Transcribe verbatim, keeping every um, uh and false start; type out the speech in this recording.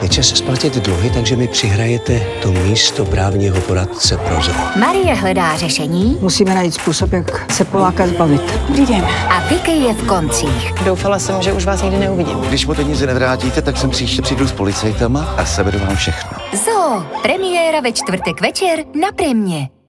Je čas splatit dluhy, takže mi přihrajete to místo právního poradce pro zoo. Marie hledá řešení. Musíme najít způsob, jak se Poláka zbavit. Jdeme. A Vicky je v koncích. Doufala jsem, že už vás nikdy neuvidím. Když mu peníze nevrátíte, tak sem příště přijdu s policajtama a seberu vám všechno. Zoo. Premiéra ve čtvrtek večer na Primě.